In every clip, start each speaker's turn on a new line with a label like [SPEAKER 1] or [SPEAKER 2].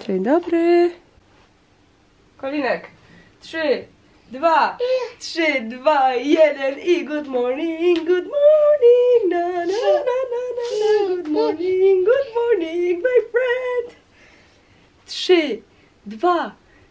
[SPEAKER 1] Dzień dobry. Kolinek. 3, 2, 1 i good morning, na na na na, good morning my friend. 3, 2,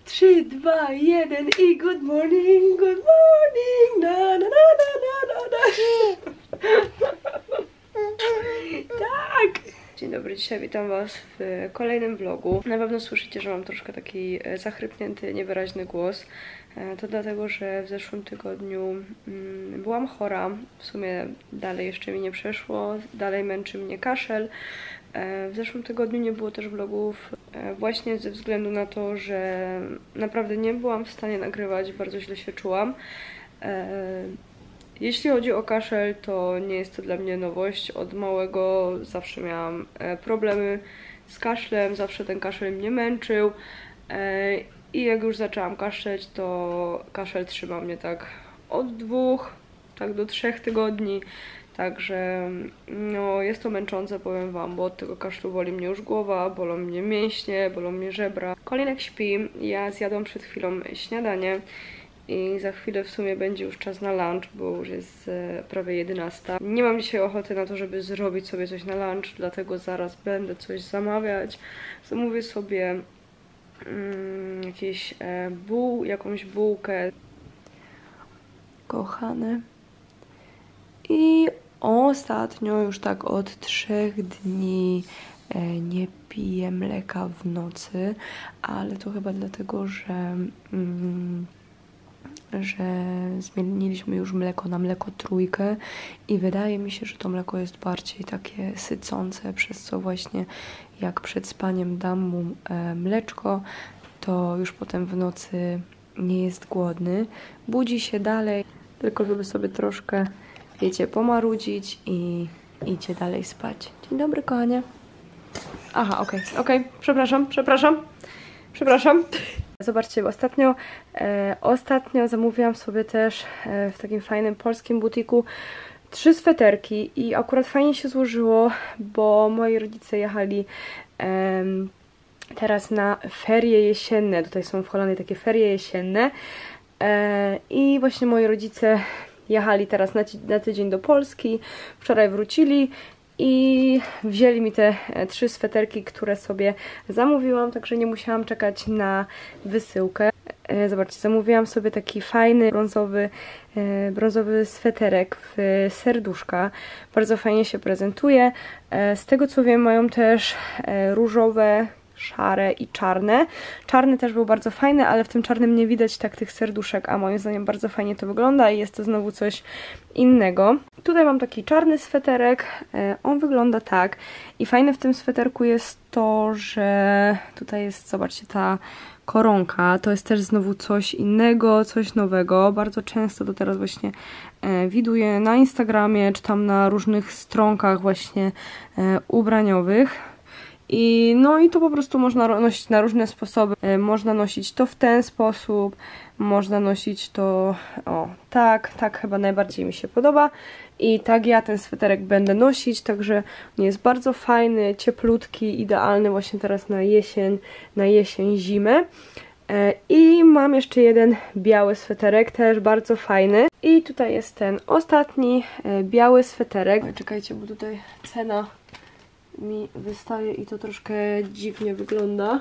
[SPEAKER 1] 1 i good morning, na na na na. Tak! Dzień dobry, dzisiaj witam was w kolejnym vlogu. Na pewno słyszycie, że mam troszkę taki zachrypnięty, niewyraźny głos. To dlatego, że w zeszłym tygodniu byłam chora. W sumie dalej jeszcze mi nie przeszło, dalej męczy mnie kaszel. W zeszłym tygodniu nie było też vlogów właśnie ze względu na to, że naprawdę nie byłam w stanie nagrywać, bardzo źle się czułam. Jeśli chodzi o kaszel, to nie jest to dla mnie nowość. Od małego zawsze miałam problemy z kaszlem, zawsze ten kaszel mnie męczył. I jak już zaczęłam kaszleć, to kaszel trzyma mnie tak od 2 tak do 3 tygodni. Także no, jest to męczące, powiem wam, bo od tego kaszlu boli mnie już głowa, bolą mnie mięśnie, bolą mnie żebra. Kolinek śpi, ja zjadłam przed chwilą śniadanie. I za chwilę w sumie będzie już czas na lunch, bo już jest prawie 11. Nie mam dzisiaj ochoty na to, żeby zrobić sobie coś na lunch, dlatego zaraz będę coś zamawiać. Zamówię sobie jakąś bułkę. Kochane. I ostatnio już tak od 3 dni nie piję mleka w nocy, ale to chyba dlatego, że zmieniliśmy już mleko na mleko trójkę i wydaje mi się, że to mleko jest bardziej takie sycące, przez co właśnie jak przed spaniem dam mu mleczko, to już potem w nocy nie jest głodny. Budzi się dalej, tylko żeby sobie troszkę, wiecie, pomarudzić i idzie dalej spać. Dzień dobry, kochanie. Aha, okej, przepraszam. Zobaczcie, ostatnio zamówiłam sobie też w takim fajnym polskim butiku 3 sweterki i akurat fajnie się złożyło, bo moi rodzice jechali teraz na ferie jesienne. Tutaj są w Holandii takie ferie jesienne i właśnie moi rodzice jechali teraz na tydzień do Polski, wczoraj wrócili i wzięli mi te 3 sweterki, które sobie zamówiłam, także nie musiałam czekać na wysyłkę. Zobaczcie, zamówiłam sobie taki fajny brązowy sweterek w serduszka. Bardzo fajnie się prezentuje. Z tego co wiem, mają też różowe, szare i czarne. Czarny też był bardzo fajny, ale w tym czarnym nie widać tak tych serduszek, a moim zdaniem bardzo fajnie to wygląda i jest to znowu coś innego. Tutaj mam taki czarny sweterek, on wygląda tak i fajne w tym sweterku jest to, że tutaj jest, zobaczcie, ta koronka, to jest też znowu coś innego, coś nowego. Bardzo często to teraz właśnie widuję na Instagramie, czy tam na różnych stronkach właśnie ubraniowych. I to po prostu można nosić na różne sposoby. Można nosić to w ten sposób, można nosić to tak chyba najbardziej mi się podoba. I tak ja ten sweterek będę nosić, także on jest bardzo fajny, cieplutki, idealny właśnie teraz na jesień, zimę. I mam jeszcze jeden biały sweterek, też bardzo fajny. I tutaj jest ten ostatni biały sweterek. Czekajcie, bo tutaj cena mi wystaje i to troszkę dziwnie wygląda.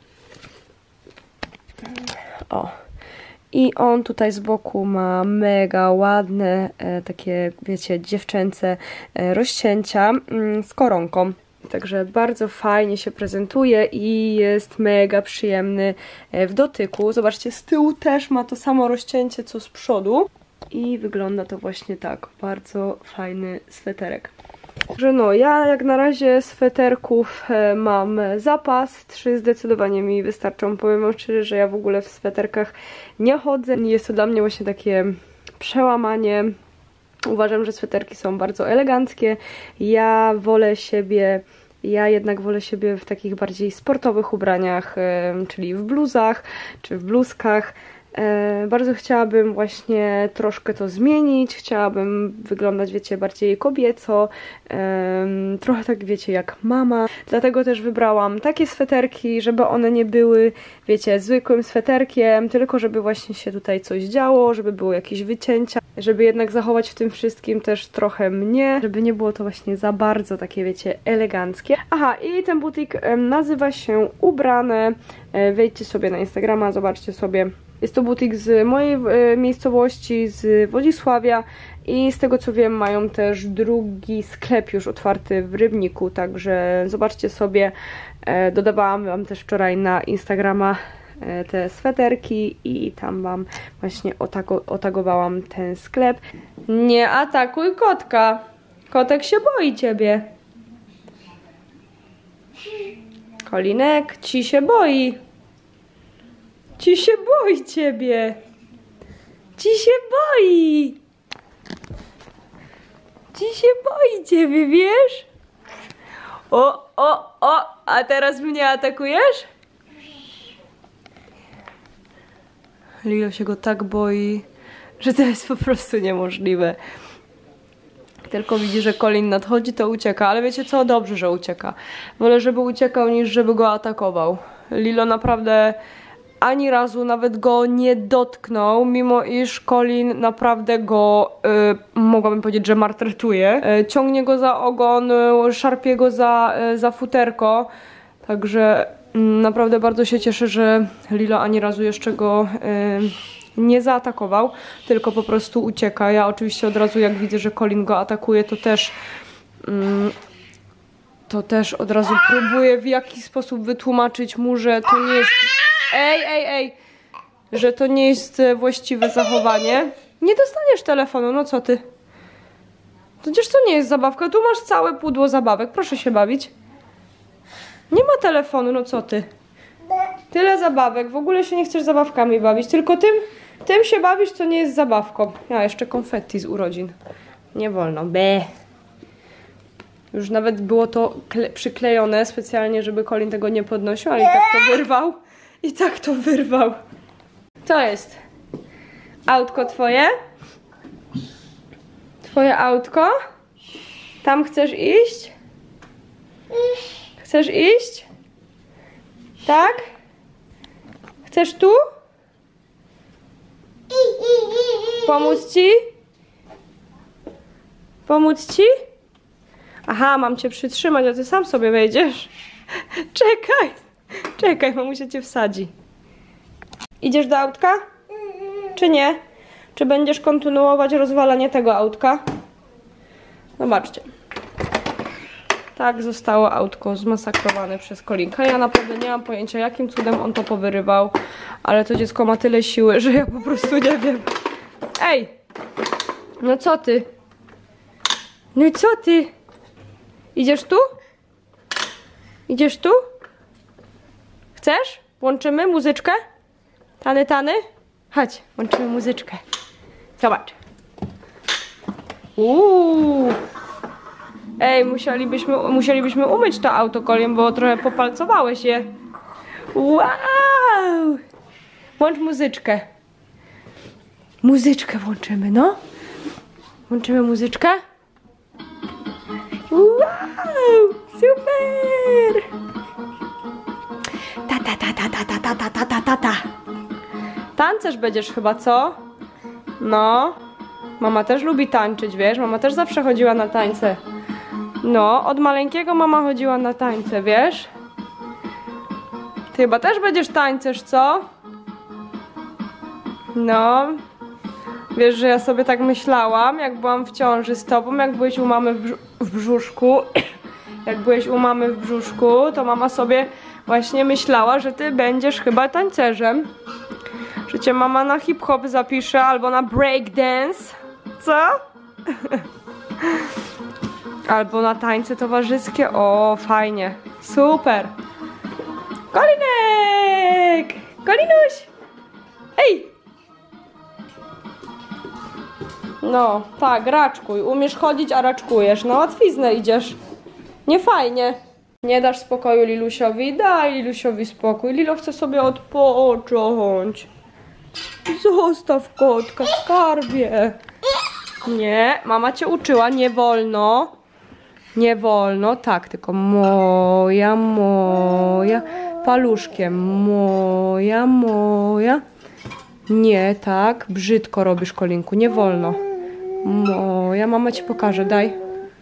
[SPEAKER 1] I on tutaj z boku ma mega ładne, takie, wiecie, dziewczęce rozcięcia z koronką. Także bardzo fajnie się prezentuje i jest mega przyjemny w dotyku. Zobaczcie, z tyłu też ma to samo rozcięcie co z przodu. I wygląda to właśnie tak. Bardzo fajny sweterek. Także ja jak na razie sweterków mam zapas, 3 zdecydowanie mi wystarczą. Powiem wam szczerze, że ja w ogóle w sweterkach nie chodzę. Jest to dla mnie właśnie takie przełamanie. Uważam, że sweterki są bardzo eleganckie. Ja jednak wolę siebie w takich bardziej sportowych ubraniach, czyli w bluzach czy w bluzkach. Bardzo chciałabym właśnie troszkę to zmienić, chciałabym wyglądać, wiecie, bardziej kobieco, trochę tak, wiecie, jak mama. Dlatego też wybrałam takie sweterki, żeby one nie były, wiecie, zwykłym sweterkiem, tylko żeby właśnie się tutaj coś działo, żeby było jakieś wycięcia, żeby jednak zachować w tym wszystkim też trochę mnie, żeby nie było to właśnie za bardzo takie, wiecie, eleganckie. Aha, i ten butik nazywa się Ubrane. Wejdźcie sobie na Instagrama, zobaczcie sobie. Jest to butik z mojej miejscowości, z Wodzisławia i z tego co wiem mają też drugi sklep już otwarty w Rybniku, także zobaczcie sobie. Dodawałam wam też wczoraj na Instagrama te sweterki i tam wam właśnie otagowałam ten sklep. Nie atakuj kotka! Kotek się boi ciebie. Kolinek, ci się boi. Ci się boi ciebie. Ci się boi. Ci się boi ciebie, wiesz? O, a teraz mnie atakujesz? Lilo się go tak boi, że to jest po prostu niemożliwe. Tylko widzi, że Colin nadchodzi, to ucieka. Ale wiecie co? Dobrze, że ucieka. Wolę, żeby uciekał, niż żeby go atakował. Lilo naprawdę ani razu nawet go nie dotknął, mimo iż Colin naprawdę go, mogłabym powiedzieć, że maltretuje. Ciągnie go za ogon, szarpie go za futerko. Także naprawdę bardzo się cieszę, że Lilo ani razu jeszcze go nie zaatakował, tylko po prostu ucieka. Ja oczywiście od razu jak widzę, że Colin go atakuje, to też od razu próbuję w jakiś sposób wytłumaczyć mu, że to nie jest... Ej! Że to nie jest właściwe zachowanie. Nie dostaniesz telefonu, no co ty? Przecież to nie jest zabawka, tu masz całe pudło zabawek, proszę się bawić. Nie ma telefonu, no co ty? Tyle zabawek, w ogóle się nie chcesz zabawkami bawić, tylko tym się bawisz, co nie jest zabawką. Ja jeszcze konfetti z urodzin. Nie wolno, Już nawet było to przyklejone specjalnie, żeby Colin tego nie podnosił, ale i tak to wyrwał. I tak to wyrwał. Co jest? Autko twoje? Twoje autko? Tam chcesz iść? Chcesz iść? Tak? Chcesz tu? Pomóc ci? Pomóc ci? Aha, mam cię przytrzymać, a ty sam sobie wejdziesz. Czekaj, mamusia cię wsadzi. Idziesz do autka? Czy nie? Czy będziesz kontynuować rozwalanie tego autka? Zobaczcie. Tak zostało autko zmasakrowane przez Colinka. Ja naprawdę nie mam pojęcia, jakim cudem on to powyrywał. Ale to dziecko ma tyle siły, że ja po prostu nie wiem. Ej! No co ty? No i co ty? Idziesz tu? Idziesz tu? Chcesz? Włączymy muzyczkę? Tany? Chodź, włączymy muzyczkę. Zobacz. Ej, musielibyśmy umyć to auto, Colin, bo trochę popalcowałeś je. Wow! Włącz muzyczkę. Muzyczkę włączymy, no. Włączymy muzyczkę. Wow! Super! Ta. Tancerz będziesz chyba, co? No. Mama też lubi tańczyć, wiesz? Mama też zawsze chodziła na tańce. No, od maleńkiego mama chodziła na tańce, wiesz? Ty chyba też będziesz tańcerz, co? No. Wiesz, że ja sobie tak myślałam, jak byłam w ciąży z tobą, jak byłeś u mamy w brzuszku. Jak byłeś u mamy w brzuszku, to mama sobie właśnie myślała, że ty będziesz chyba tancerzem. Że cię mama na hip-hop zapisze albo na breakdance. Co? Albo na tańce towarzyskie. O, fajnie. Super. Kolinek! Kolinuś! Ej! No, tak, raczkuj. Umiesz chodzić, a raczkujesz. Na łatwiznę idziesz. Nie fajnie. Nie dasz spokoju Lilusiowi? Daj Lilusiowi spokój. Lilo chce sobie odpocząć. Zostaw kotka, skarbie. Nie, mama cię uczyła, nie wolno. Nie wolno, tak, tylko moja, moja. Paluszkiem, moja, moja. Nie, tak, brzydko robisz, Kolinku, nie wolno. Moja, mama ci pokaże, daj.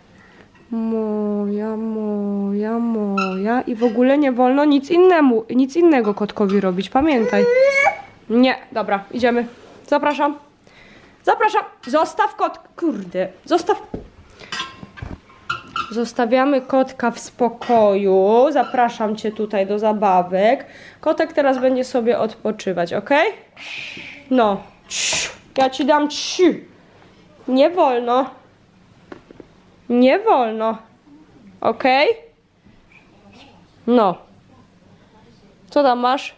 [SPEAKER 1] Moja, moja, moja. I w ogóle nie wolno nic innego kotkowi robić, pamiętaj. Nie, dobra, idziemy. Zapraszam. Zapraszam. Zostaw kot. Kurde, zostaw. Zostawiamy kotka w spokoju. Zapraszam cię tutaj do zabawek. Kotek teraz będzie sobie odpoczywać, ok? No. Ja ci dam 3. Nie wolno. Nie wolno. Ok? No. Co tam masz?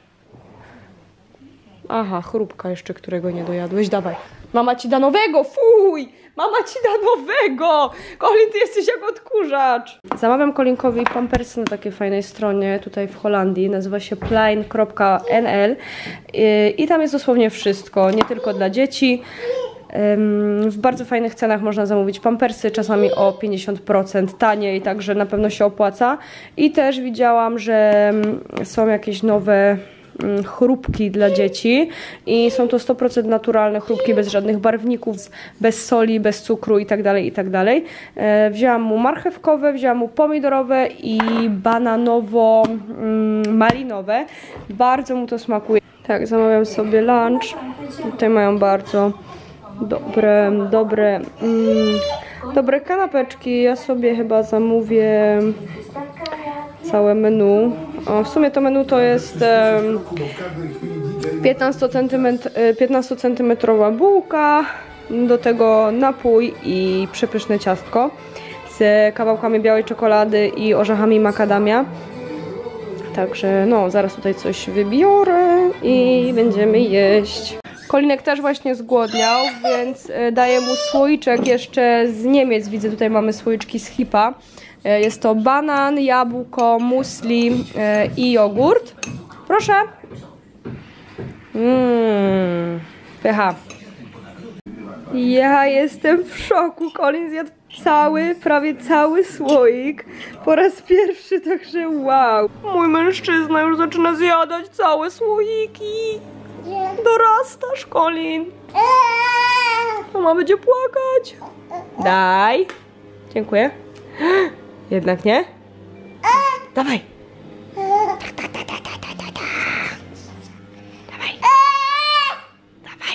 [SPEAKER 1] Aha, chrupka jeszcze, którego nie dojadłeś. Dawaj. Mama ci da nowego. Fuj! Mama ci da nowego! Colin, ty jesteś jak odkurzacz. Zamawiam Colinkowi pampersy na takiej fajnej stronie tutaj w Holandii. Nazywa się plain.nl i tam jest dosłownie wszystko. Nie tylko dla dzieci. W bardzo fajnych cenach można zamówić pampersy, czasami o 50% taniej, także na pewno się opłaca. I też widziałam, że są jakieś nowe chrupki dla dzieci i są to 100% naturalne chrupki, bez żadnych barwników, bez soli, bez cukru itd., itd. Wzięłam mu marchewkowe, wzięłam mu pomidorowe i bananowo-malinowe. Bardzo mu to smakuje. Tak, zamawiam sobie lunch. Tutaj mają bardzo dobre kanapeczki. Ja sobie chyba zamówię całe menu. O, w sumie to menu to jest 15 cm bułka, do tego napój i przepyszne ciastko z kawałkami białej czekolady i orzechami macadamia. Także no, zaraz tutaj coś wybiorę i będziemy jeść. Kolinek też właśnie zgłodniał, więc daję mu słoiczek jeszcze z Niemiec. Widzę, tutaj mamy słoiczki z Hipa. Jest to banan, jabłko, musli i jogurt. Proszę. Pycha. Ja jestem w szoku. Colin zjadł prawie cały słoik. Po raz pierwszy, także wow. Mój mężczyzna już zaczyna zjadać całe słoiki. Dorastasz, Colin. Mama będzie płakać. Daj. Dziękuję. Jednak nie? Dawaj. Dawaj. Dawaj.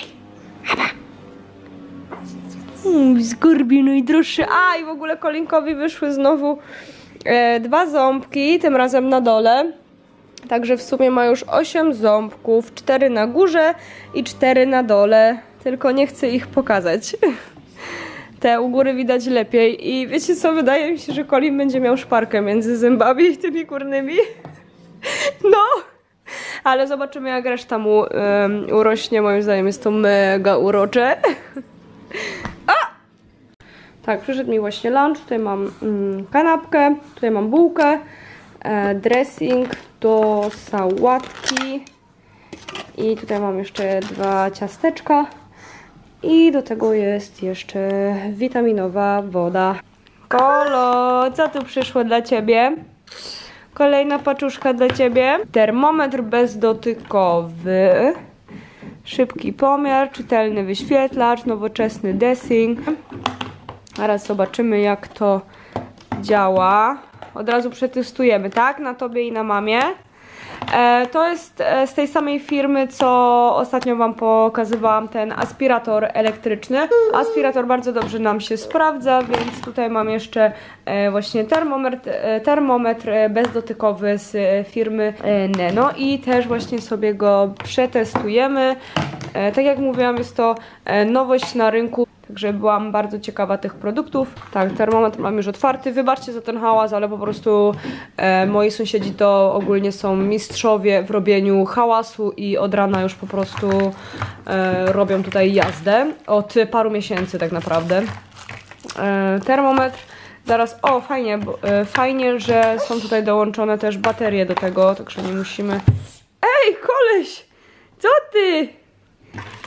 [SPEAKER 1] Zgorbi najdroższy. A i w ogóle Colinkowi wyszły znowu 2 ząbki, tym razem na dole. Także w sumie ma już 8 ząbków, 4 na górze i 4 na dole. Tylko nie chcę ich pokazać. Te u góry widać lepiej i wiecie co, wydaje mi się, że Colin będzie miał szparkę między zębami i tymi górnymi. No, ale zobaczymy, jak reszta mu urośnie. Moim zdaniem jest to mega urocze. A! Tak, przyszedł mi właśnie lunch. Tutaj mam kanapkę, tutaj mam bułkę, dressing do sałatki i tutaj mam jeszcze 2 ciasteczka. I do tego jest jeszcze witaminowa woda. Kolo, co tu przyszło dla ciebie? Kolejna paczuszka dla ciebie. Termometr bezdotykowy. Szybki pomiar, czytelny wyświetlacz, nowoczesny desing. Zaraz zobaczymy, jak to działa. Od razu przetestujemy, tak? Na tobie i na mamie. To jest z tej samej firmy, co ostatnio wam pokazywałam, ten aspirator elektryczny. Aspirator bardzo dobrze nam się sprawdza, więc tutaj mam jeszcze właśnie termometr bezdotykowy z firmy Neno i też właśnie sobie go przetestujemy. Tak jak mówiłam, jest to nowość na rynku. Także byłam bardzo ciekawa tych produktów. Tak, termometr mam już otwarty. Wybaczcie za ten hałas, ale po prostu moi sąsiedzi to ogólnie są mistrzowie w robieniu hałasu i od rana już po prostu robią tutaj jazdę. Od paru miesięcy tak naprawdę. Termometr. Zaraz, o fajnie, fajnie, że są tutaj dołączone też baterie do tego, także nie musimy... Ej, koleś! Co ty?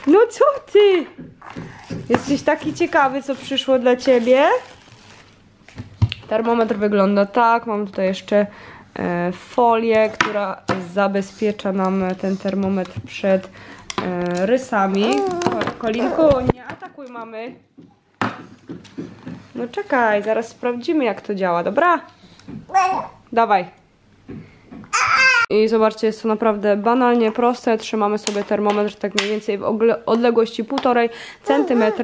[SPEAKER 1] No co ty? Jesteś taki ciekawy, co przyszło dla ciebie? Termometr wygląda tak. Mam tutaj jeszcze folię, która zabezpiecza nam ten termometr przed rysami. Kolinku, nie atakuj mamy. No czekaj, zaraz sprawdzimy, jak to działa, dobra? Dawaj. I zobaczcie, jest to naprawdę banalnie proste. Trzymamy sobie termometr tak mniej więcej w odległości 1,5 cm.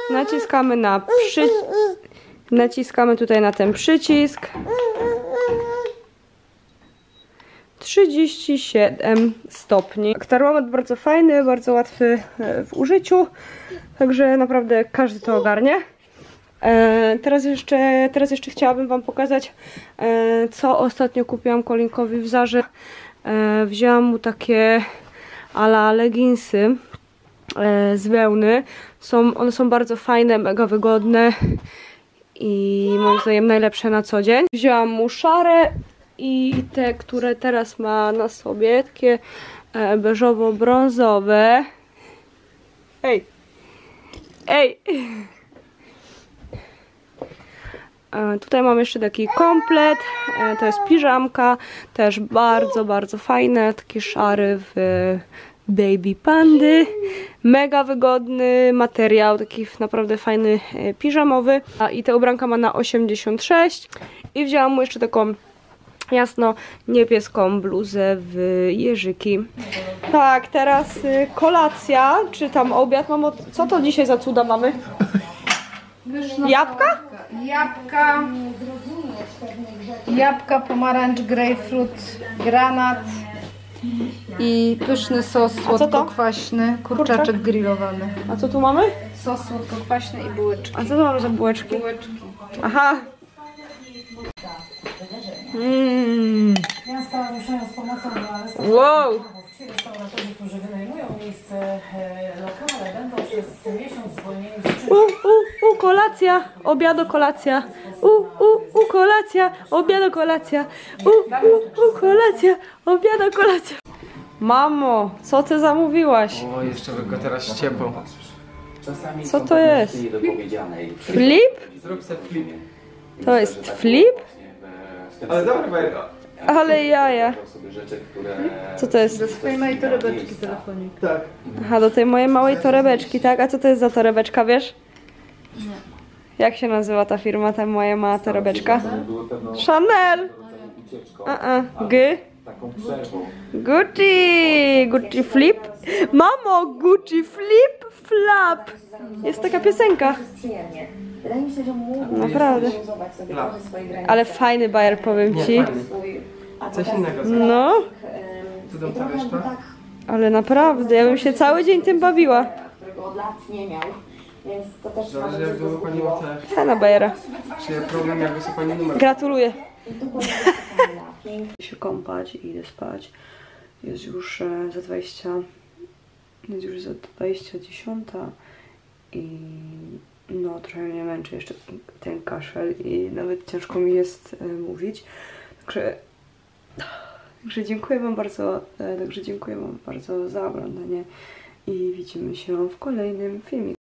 [SPEAKER 1] Naciskamy tutaj na ten przycisk. 37 stopni. Termometr bardzo fajny, bardzo łatwy w użyciu. Także naprawdę każdy to ogarnie. Teraz jeszcze chciałabym wam pokazać, co ostatnio kupiłam Kolinkowi w Zarze. Wzięłam mu takie ala leginsy z wełny. One są bardzo fajne, mega wygodne i moim zdaniem najlepsze na co dzień. Wzięłam mu szare i te, które teraz ma na sobie, takie beżowo-brązowe. Ej! Ej! Tutaj mam jeszcze taki komplet, to jest piżamka, też bardzo, bardzo fajne, taki szary w Baby Pandy, mega wygodny materiał, taki naprawdę fajny piżamowy. I ta ubranka ma na 86 i wzięłam mu jeszcze taką jasno niebieską bluzę w jeżyki. Tak, teraz kolacja, czy tam obiad, mamo, co to dzisiaj za cuda mamy? Jabłka?
[SPEAKER 2] Jabłka, pomarańcz, grejpfrut, granat i pyszny sos słodko-kwaśny, kurczaczek grillowany.
[SPEAKER 1] A co tu mamy?
[SPEAKER 2] Sos słodko-kwaśny i bułeczki.
[SPEAKER 1] A co tu mamy za bułeczki? Aha!
[SPEAKER 3] Miasta ruszają z pomocą dla
[SPEAKER 1] Wow!
[SPEAKER 3] restauratorzy, którzy wynajmują miejsce lokale, będą przez miesiąc zwolnieni z
[SPEAKER 1] Kolacja, obiado, kolacja. Kolacja, obiado, kolacja. Kolacja, obiado, kolacja. Mamo, co ty zamówiłaś?
[SPEAKER 4] O, jeszcze by go teraz ściepło.
[SPEAKER 1] Co to jest? Flip?
[SPEAKER 4] Zrób sobie flip.
[SPEAKER 1] To jest flip?
[SPEAKER 4] Ale dobra bajka.
[SPEAKER 1] Ale jaja. Co to jest?
[SPEAKER 2] Do swojej małej torebeczki telefonik.
[SPEAKER 4] Tak.
[SPEAKER 1] Aha, do tej mojej małej torebeczki, tak? A co to jest za torebeczka, wiesz?
[SPEAKER 2] Nie.
[SPEAKER 1] Jak się nazywa ta firma, ta moja mała torebeczka? Chanel! Gucci! Gucci Flip? Mamo, Gucci Flip Flap! Jest taka piosenka.
[SPEAKER 5] Wydaje mi się, że mógłbyś
[SPEAKER 1] Naprawdę.
[SPEAKER 5] zorganizować sobie trochę swojej granicy.
[SPEAKER 1] Ale fajny bajer, powiem ci.
[SPEAKER 4] Coś innego.
[SPEAKER 1] No,
[SPEAKER 4] Co tam ta reszta?
[SPEAKER 1] ale naprawdę, ja bym się cały dzień tym bawiła.
[SPEAKER 5] Którego od lat nie miał, więc to też
[SPEAKER 4] Zależy jak długo pani ma te...
[SPEAKER 1] Fajna bajera.
[SPEAKER 4] Czy ja problem jakby sobie pani numer...
[SPEAKER 1] Gratuluję. Idę się kąpać i idę spać. Jest już za 20... Jest już za 20:10 i no trochę mnie męczy jeszcze ten kaszel i nawet ciężko mi jest mówić. Także dziękuję wam bardzo za oglądanie i widzimy się w kolejnym filmie.